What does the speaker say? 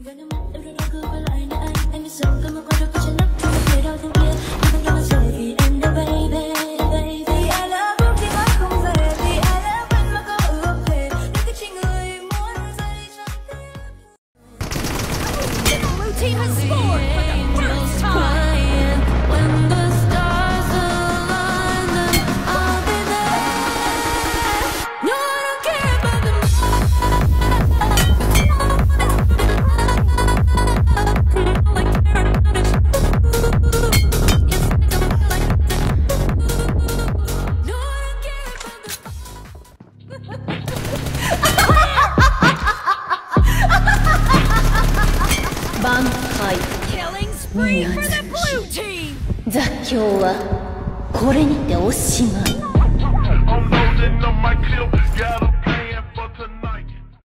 Team has scored for the first time. When the stars align, then I'll be there. No, I don't care about the Killing spree for the blue team. 雑境はこれにておしまい。